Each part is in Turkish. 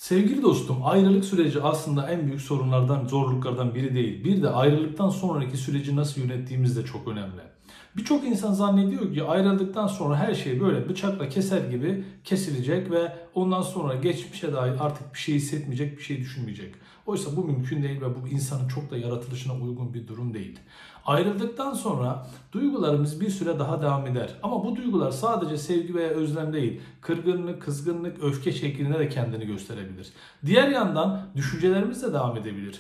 Sevgili dostum, ayrılık süreci aslında en büyük sorunlardan, zorluklardan biri değil. Bir de ayrılıktan sonraki süreci nasıl yönettiğimiz de çok önemli. Birçok insan zannediyor ki ayrıldıktan sonra her şey böyle bıçakla keser gibi kesilecek ve ondan sonra geçmişe dair artık bir şey hissetmeyecek, bir şey düşünmeyecek. Oysa bu mümkün değil ve bu insanın çok da yaratılışına uygun bir durum değil. Ayrıldıktan sonra duygularımız bir süre daha devam eder. Ama bu duygular sadece sevgi veya özlem değil, kırgınlık, kızgınlık, öfke şeklinde de kendini gösterebilir. Diğer yandan düşüncelerimiz de devam edebilir.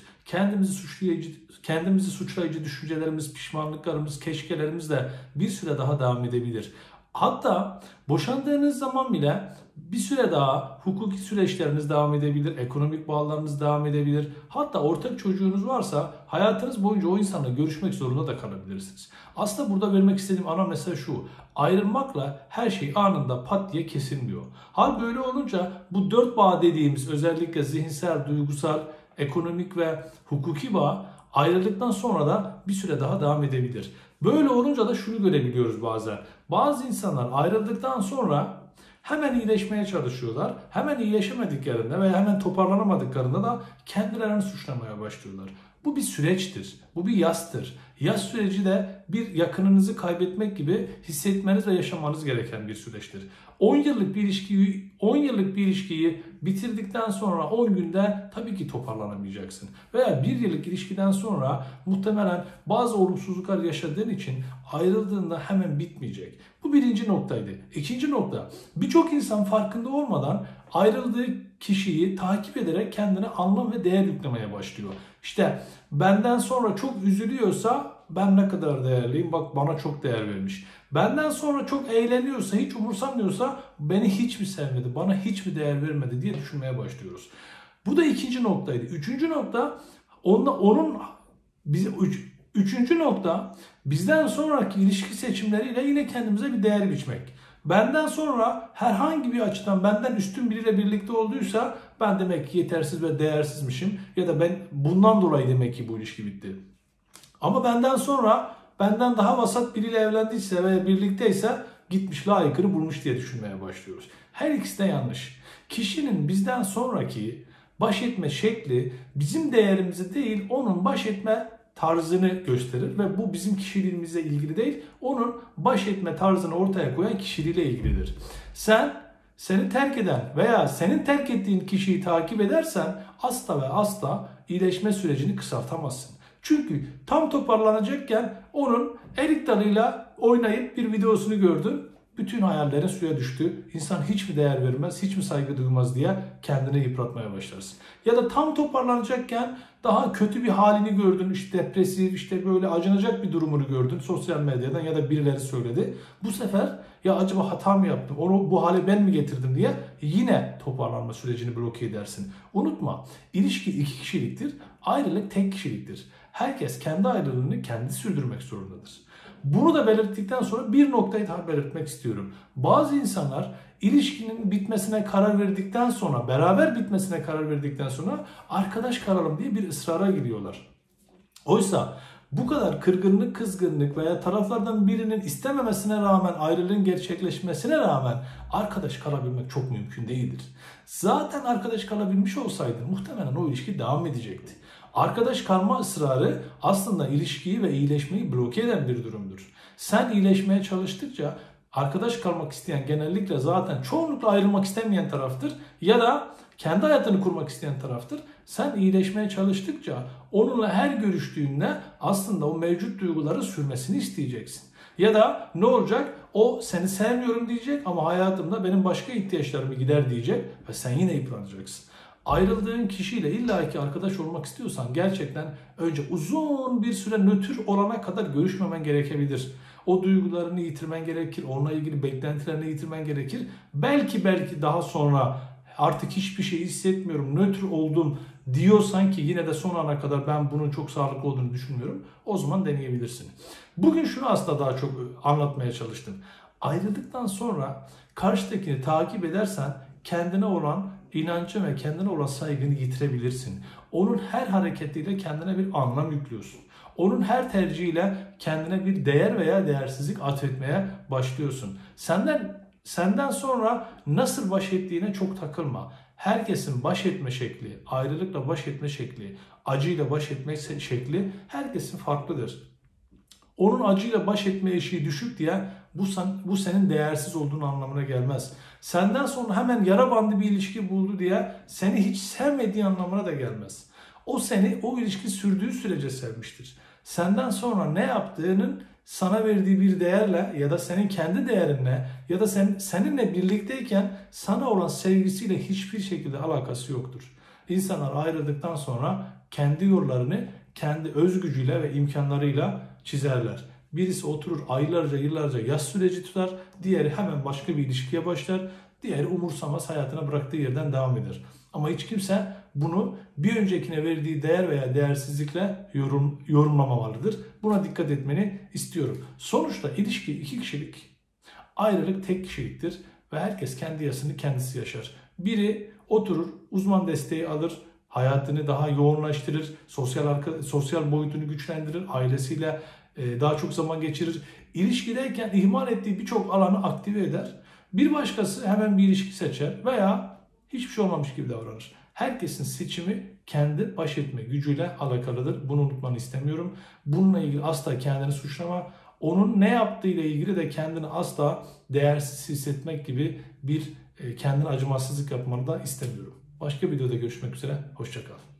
Kendimizi suçlayıcı düşüncelerimiz, pişmanlıklarımız, keşkelerimiz de bir süre daha devam edebilir. Hatta boşandığınız zaman bile bir süre daha hukuki süreçleriniz devam edebilir, ekonomik bağlarınız devam edebilir. Hatta ortak çocuğunuz varsa hayatınız boyunca o insanla görüşmek zorunda da kalabilirsiniz. Aslında burada vermek istediğim ana mesaj şu: ayrılmakla her şey anında pat diye kesilmiyor. Hal böyle olunca bu dört bağ dediğimiz, özellikle zihinsel, duygusal, ekonomik ve hukuki bağ ayrıldıktan sonra da bir süre daha devam edebilir. Böyle olunca da şunu görebiliyoruz bazen. Bazı insanlar ayrıldıktan sonra hemen iyileşmeye çalışıyorlar. Hemen iyileşemediklerinde veya hemen toparlanamadıklarında da kendilerini suçlamaya başlıyorlar. Bu bir süreçtir. Bu bir yastır. Yas süreci de bir yakınınızı kaybetmek gibi hissetmeniz ve yaşamanız gereken bir süreçtir. 10 yıllık bir ilişkiyi bitirdikten sonra 10 günde tabii ki toparlanamayacaksın. Veya 1 yıllık ilişkiden sonra muhtemelen bazı olumsuzluklar yaşadığın için ayrıldığında hemen bitmeyecek. Bu birinci noktaydı. İkinci nokta, birçok insan farkında olmadan ayrıldığı kişiyi takip ederek kendine anlam ve değer yüklemeye başlıyor. İşte benden sonra çok üzülüyorsa ben ne kadar değerliyim, bak bana çok değer vermiş. Benden sonra çok eğleniyorsa, hiç umursamıyorsa beni hiç mi sevmedi, bana hiç mi değer vermedi diye düşünmeye başlıyoruz. Bu da ikinci noktaydı. Üçüncü nokta bizden sonraki ilişki seçimleriyle yine kendimize bir değer biçmek. Benden sonra herhangi bir açıdan benden üstün biriyle birlikte olduysa ben demek ki yetersiz ve değersizmişim ya da ben bundan dolayı demek ki bu ilişki bitti. Ama benden sonra benden daha vasat biriyle evlendiyse veya birlikteyse gitmiş layıkını bulmuş diye düşünmeye başlıyoruz. Her ikisi de yanlış. Kişinin bizden sonraki baş etme şekli bizim değerimizi değil, onun baş etme tarzını gösterir ve bu bizim kişiliğimizle ilgili değil, onun baş etme tarzını ortaya koyan kişiliğiyle ilgilidir. Seni terk eden veya senin terk ettiğin kişiyi takip edersen asla ve asla iyileşme sürecini kısaltamazsın. Çünkü tam toparlanacakken onun erik dalıyla oynayıp bir videosunu gördün. Bütün hayallerin suya düştü. İnsan hiç mi değer vermez, hiç mi saygı duymaz diye kendini yıpratmaya başlarsın. Ya da tam toparlanacakken daha kötü bir halini gördün. İşte depresif, işte böyle acınacak bir durumunu gördün sosyal medyadan ya da birileri söyledi. Bu sefer ya acaba hata mı yaptım, onu bu hale ben mi getirdim diye yine toparlanma sürecini bloke edersin. Unutma, ilişki iki kişiliktir, ayrılık tek kişiliktir. Herkes kendi ayrılığını kendi sürdürmek zorundadır. Bunu da belirttikten sonra bir noktayı daha belirtmek istiyorum. Bazı insanlar ilişkinin bitmesine karar verdikten sonra, beraber bitmesine karar verdikten sonra arkadaş kalalım diye bir ısrara gidiyorlar. Oysa bu kadar kırgınlık, kızgınlık veya taraflardan birinin istememesine rağmen, ayrılığın gerçekleşmesine rağmen arkadaş kalabilmek çok mümkün değildir. Zaten arkadaş kalabilmiş olsaydın muhtemelen o ilişki devam edecekti. Arkadaş kalma ısrarı aslında ilişkiyi ve iyileşmeyi bloke eden bir durumdur. Sen iyileşmeye çalıştıkça arkadaş kalmak isteyen genellikle zaten çoğunlukla ayrılmak istemeyen taraftır ya da kendi hayatını kurmak isteyen taraftır. Sen iyileşmeye çalıştıkça onunla her görüştüğünde aslında o mevcut duyguları sürmesini isteyeceksin. Ya da ne olacak? O seni sevmiyorum diyecek ama hayatımda benim başka ihtiyaçlarımı gider diyecek ve sen yine yıpranacaksın. Ayrıldığın kişiyle illaki arkadaş olmak istiyorsan gerçekten önce uzun bir süre nötr olana kadar görüşmemen gerekebilir. O duygularını yitirmen gerekir, onunla ilgili beklentilerini yitirmen gerekir. Belki daha sonra artık hiçbir şey hissetmiyorum, nötr oldum diyorsan ki yine de son ana kadar ben bunun çok sağlıklı olduğunu düşünmüyorum. O zaman deneyebilirsin. Bugün şunu aslında daha çok anlatmaya çalıştım. Ayrıldıktan sonra karşıdakini takip edersen kendine olan inancı ve kendine olan saygını yitirebilirsin. Onun her hareketiyle kendine bir anlam yüklüyorsun. Onun her tercihiyle kendine bir değer veya değersizlik atfetmeye başlıyorsun. Senden sonra nasıl baş ettiğine çok takılma. Herkesin baş etme şekli, ayrılıkla baş etme şekli, acıyla baş etme şekli herkesin farklıdır. Onun acıyla baş etme eşiği düşük diye bu senin değersiz olduğun anlamına gelmez. Senden sonra hemen yara bandı bir ilişki buldu diye seni hiç sevmediği anlamına da gelmez. O seni o ilişki sürdüğü sürece sevmiştir. Senden sonra ne yaptığının sana verdiği bir değerle ya da senin kendi değerinle ya da seninle birlikteyken sana olan sevgisiyle hiçbir şekilde alakası yoktur. İnsanlar ayrıldıktan sonra kendi yollarını kendi öz gücüyle ve imkanlarıyla çizerler. Birisi oturur aylarca yıllarca yas süreci tutar, diğeri hemen başka bir ilişkiye başlar, diğeri umursamaz hayatına bıraktığı yerden devam eder. Ama hiç kimse bunu bir öncekine verdiği değer veya değersizlikle yorumlamamalıdır. Buna dikkat etmeni istiyorum. Sonuçta ilişki iki kişilik, ayrılık tek kişiliktir ve herkes kendi yasını kendisi yaşar. Biri oturur, uzman desteği alır, hayatını daha yoğunlaştırır, sosyal boyutunu güçlendirir, ailesiyle daha çok zaman geçirir. İlişkideyken ihmal ettiği birçok alanı aktive eder. Bir başkası hemen bir ilişki seçer veya hiçbir şey olmamış gibi davranır. Herkesin seçimi kendi baş etme gücüyle alakalıdır. Bunu unutmanı istemiyorum. Bununla ilgili asla kendini suçlama. Onun ne yaptığıyla ilgili de kendini asla değersiz hissetmek gibi bir kendine acımasızlık yapmanı da istemiyorum. Başka videoda görüşmek üzere. Hoşça kal.